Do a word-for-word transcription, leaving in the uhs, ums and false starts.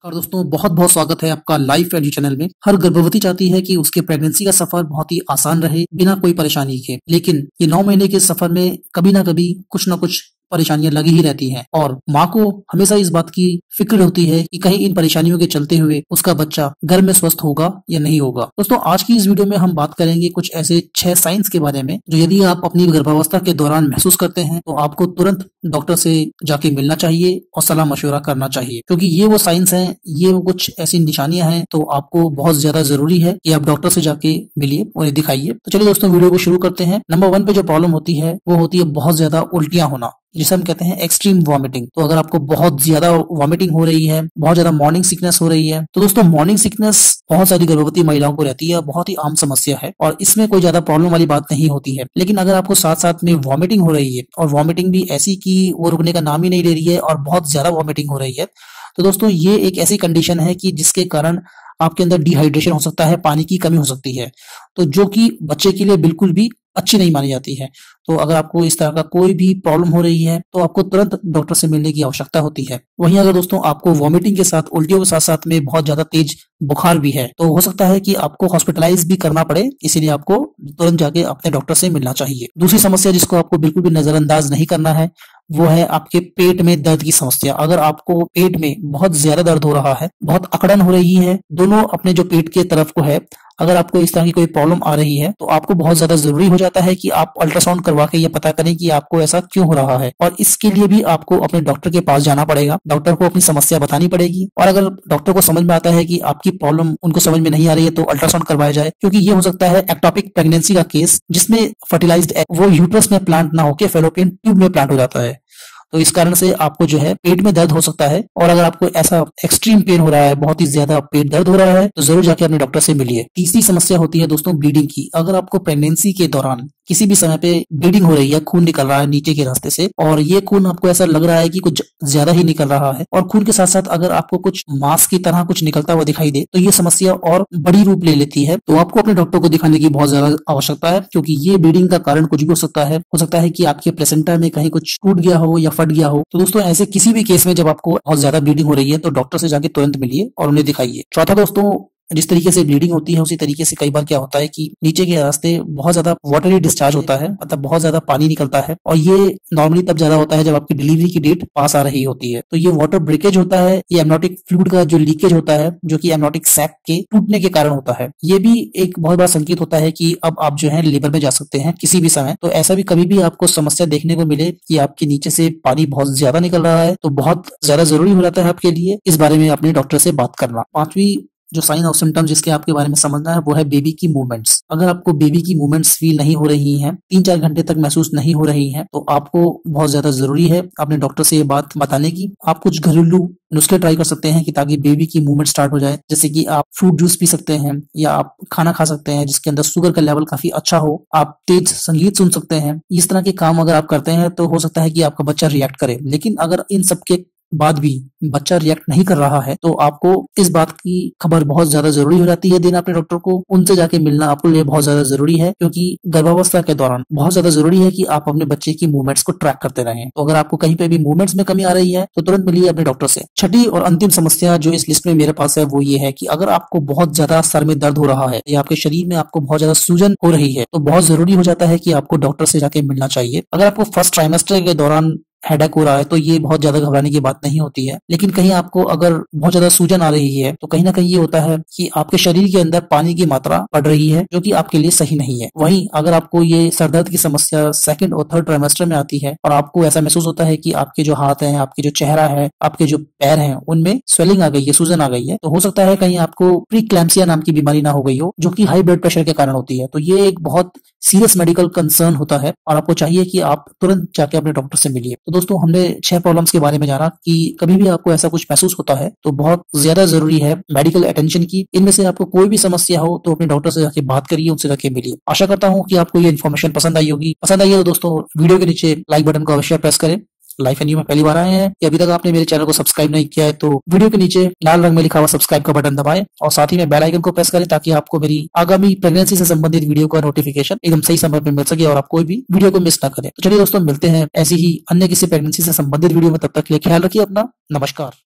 और दोस्तों बहुत बहुत स्वागत है आपका लाइफ एडू चैनल में। हर गर्भवती चाहती है कि उसके प्रेगनेंसी का सफर बहुत ही आसान रहे, बिना कोई परेशानी के। लेकिन ये नौ महीने के सफर में कभी ना कभी कुछ ना कुछ परेशानियां लगी ही रहती हैं और माँ को हमेशा इस बात की फिक्र होती है कि कहीं इन परेशानियों के चलते हुए उसका बच्चा घर में स्वस्थ होगा या नहीं होगा। दोस्तों आज की इस वीडियो में हम बात करेंगे कुछ ऐसे छह साइंस के बारे में जो यदि आप अपनी गर्भावस्था के दौरान महसूस करते हैं तो आपको तुरंत डॉक्टर से जाके मिलना चाहिए और सलाह मशवरा करना चाहिए, क्योंकि ये वो साइंस हैं, ये वो कुछ ऐसी निशानियां हैं तो आपको बहुत ज्यादा जरूरी है कि आप डॉक्टर से जाके मिलिए और दिखाइए। तो चलिए दोस्तों वीडियो को शुरू करते हैं। नंबर वन पे जो प्रॉब्लम होती है वो होती है बहुत ज्यादा उल्टियां होना, जिसे हम कहते हैं एक्सट्रीम वॉमिटिंग। तो अगर आपको बहुत ज्यादा वॉमिटिंग हो रही है, बहुत ज्यादा मॉर्निंग सिकनेस हो रही है, तो दोस्तों मॉर्निंग सिकनेस बहुत सारी गर्भवती महिलाओं को रहती है, बहुत ही आम समस्या है और इसमें कोई ज्यादा प्रॉब्लम वाली बात नहीं होती है। लेकिन अगर आपको साथ साथ में वॉमिटिंग हो रही है और वॉमिटिंग भी ऐसी कि वो रुकने का नाम ही नहीं ले रही है और बहुत ज्यादा वॉमिटिंग हो रही है, तो दोस्तों ये एक ऐसी कंडीशन है कि जिसके कारण आपके अंदर डिहाइड्रेशन हो सकता है, पानी की कमी हो सकती है, तो जो कि बच्चे के लिए बिल्कुल भी अच्छी नहीं मानी जाती है। तो अगर आपको इस तरह का कोई भी प्रॉब्लम हो रही है तो आपको तुरंत डॉक्टर से मिलने की आवश्यकता होती है। वहीं अगर दोस्तों आपको वॉमिटिंग के साथ उल्टियों के साथ साथ में बहुत ज्यादा तेज बुखार भी है तो हो सकता है कि आपको हॉस्पिटलाइज भी करना पड़े, इसीलिए आपको तुरंत जाके अपने डॉक्टर से मिलना चाहिए। दूसरी समस्या जिसको आपको बिल्कुल भी नजरअंदाज नहीं करना है वो है आपके पेट में दर्द की समस्या। अगर आपको पेट में बहुत ज्यादा दर्द हो रहा है, बहुत अकड़न हो रही है दोनों अपने जो पेट के तरफ को है, अगर आपको इस तरह की कोई प्रॉब्लम आ रही है तो आपको बहुत ज्यादा जरूरी हो जाता है कि आप अल्ट्रासाउंड करवा के ये पता करें कि आपको ऐसा क्यों हो रहा है। और इसके लिए भी आपको अपने डॉक्टर के पास जाना पड़ेगा, डॉक्टर को अपनी समस्या बतानी पड़ेगी और अगर डॉक्टर को समझ में आता है कि आपकी प्रॉब्लम उनको समझ में नहीं आ रही है तो अल्ट्रासाउंड करवाया जाए, क्योंकि ये हो सकता है एक्टोपिक प्रेगनेंसी का केस जिसमें फर्टिलाइज्ड एग वो यूट्रस में प्लांट ना होकर फेलोपियन ट्यूब में प्लांट हो जाता है। तो इस कारण से आपको जो है पेट में दर्द हो सकता है और अगर आपको ऐसा एक्सट्रीम पेन हो रहा है, बहुत ही ज्यादा पेट दर्द हो रहा है, तो जरूर जाके अपने डॉक्टर से मिलिए। तीसरी समस्या होती है दोस्तों ब्लीडिंग की। अगर आपको प्रेगनेंसी के दौरान किसी भी समय पे ब्लीडिंग हो रही है, खून निकल रहा है नीचे के रास्ते से और ये खून आपको ऐसा लग रहा है कि कुछ ज्यादा ही निकल रहा है और खून के साथ साथ अगर आपको कुछ मांस की तरह कुछ निकलता हुआ दिखाई दे तो ये समस्या और बड़ी रूप ले लेती है। तो आपको अपने डॉक्टर को दिखाने की बहुत ज्यादा आवश्यकता है, क्योंकि ये ब्लीडिंग का कारण कुछ भी हो सकता है। हो सकता है कि आपके प्लेसेंटा में कहीं कुछ टूट गया हो या फट गया हो। तो दोस्तों ऐसे किसी भी केस में जब आपको बहुत ज्यादा ब्लीडिंग हो रही है तो डॉक्टर से जाके तुरंत मिलिए और उन्हें दिखाइए। चौथा दोस्तों, जिस तरीके से ब्लीडिंग होती है उसी तरीके से कई बार क्या होता है कि नीचे के रास्ते बहुत ज्यादा वाटरी डिस्चार्ज होता है, मतलब बहुत ज्यादा पानी निकलता है और ये नॉर्मली तब ज्यादा होता है जब आपकी डिलीवरी की डेट पास आ रही होती है। तो ये वाटर ब्रेकेज होता है, ये एमनोटिक फ्लूइड का जो लीकेज होता है जो कि एमनोटिक सैक के टूटने के कारण होता है। ये भी एक बहुत बड़ा संकेत होता है कि अब आप जो है लेबर में जा सकते हैं किसी भी समय। तो ऐसा भी कभी भी आपको समस्या देखने को मिले कि आपके नीचे से पानी बहुत ज्यादा निकल रहा है तो बहुत ज्यादा जरूरी हो जाता है आपके लिए इस बारे में अपने डॉक्टर से बात करना। पांचवी जो साइन ऑफ सिम्टम्स जिसके आपके बारे में समझना है वो है बेबी की मूवमेंट्स। अगर आपको बेबी की मूवमेंट्स फील नहीं हो रही हैं, तीन चार घंटे तक महसूस नहीं हो रही हैं, तो आपको बहुत ज्यादा जरूरी है अपने डॉक्टर से ये बात बताने की। आप कुछ घरेलू नुस्खे ट्राई कर सकते हैं कि ताकि बेबी की मूवमेंट स्टार्ट हो जाए, जैसे कि आप फ्रूट जूस पी सकते हैं या आप खाना खा सकते हैं जिसके अंदर शुगर का लेवल काफी अच्छा हो, आप तेज संगीत सुन सकते हैं। इस तरह के काम अगर आप करते हैं तो हो सकता है कि आपका बच्चा रिएक्ट करे। लेकिन अगर इन सब के बाद भी बच्चा रिएक्ट नहीं कर रहा है तो आपको इस बात की खबर बहुत ज्यादा जरूरी हो जाती है देना अपने डॉक्टर को। उनसे जाके मिलना आपके लिए बहुत ज्यादा जरूरी है, क्योंकि गर्भावस्था के दौरान बहुत ज्यादा जरूरी है कि आप अपने बच्चे की मूवमेंट्स को ट्रैक करते रहें। तो अगर आपको कहीं पे भी मूवमेंट्स में कमी आ रही है तो तुरंत मिलिए अपने डॉक्टर से। छठी और अंतिम समस्या जो इस लिस्ट में मेरे पास है वो ये है कि अगर आपको बहुत ज्यादा सर में दर्द हो रहा है या आपके शरीर में आपको बहुत ज्यादा सूजन हो रही है तो बहुत जरूरी हो जाता है कि आपको डॉक्टर से जाके मिलना चाहिए। अगर आपको फर्स्ट ट्राइमेस्टर के दौरान हेडेक हो रहा है तो ये बहुत ज्यादा घबराने की बात नहीं होती है, लेकिन कहीं आपको अगर बहुत ज्यादा सूजन आ रही है तो कहीं ना कहीं ये होता है कि आपके शरीर के अंदर पानी की मात्रा बढ़ रही है जो कि आपके लिए सही नहीं है। वहीं अगर आपको ये सरदर्द की समस्या सेकंड और थर्ड ट्राइमेस्टर में आती है और आपको ऐसा महसूस होता है कि आपके जो हाथ हैं, आपके जो चेहरा है, आपके जो पैर हैं उनमें स्वेलिंग आ गई है, सूजन आ गई है, तो हो सकता है कहीं आपको प्रीक्लैम्सिया नाम की बीमारी ना हो गई हो जो कि हाई ब्लड प्रेशर के कारण होती है। तो ये एक बहुत सीरियस मेडिकल कंसर्न होता है और आपको चाहिए कि आप तुरंत जाके अपने डॉक्टर से मिलिए। तो दोस्तों हमने छह प्रॉब्लम्स के बारे में जाना कि कभी भी आपको ऐसा कुछ महसूस होता है तो बहुत ज्यादा जरूरी है मेडिकल अटेंशन की। इनमें से आपको कोई भी समस्या हो तो अपने डॉक्टर से जाके बात करिए, उनसे जाके मिलिए। आशा करता हूँ कि आपको ये इन्फॉर्मेशन पसंद आई होगी। पसंद आई है तो दोस्तों वीडियो के नीचे लाइक बटन को अवश्य प्रेस करें। लाइफ एंड यू में पहली बार आए हैं कि अभी तक आपने मेरे चैनल को सब्सक्राइब नहीं किया है तो वीडियो के नीचे लाल रंग में लिखा हुआ सब्सक्राइब का बटन दबाएं और साथ ही में बेल आइकन को प्रेस करें ताकि आपको मेरी आगामी प्रेगनेंसी से संबंधित वीडियो का नोटिफिकेशन एकदम सही समय पर मिल सके और आप कोई भी वीडियो को मिस ना करें। तो चलिए दोस्तों मिलते हैं ऐसी ही अन्य किसी प्रेगनेंसी से संबंधित वीडियो में, तब तक के लिए ख्याल रखिए अपना। नमस्कार।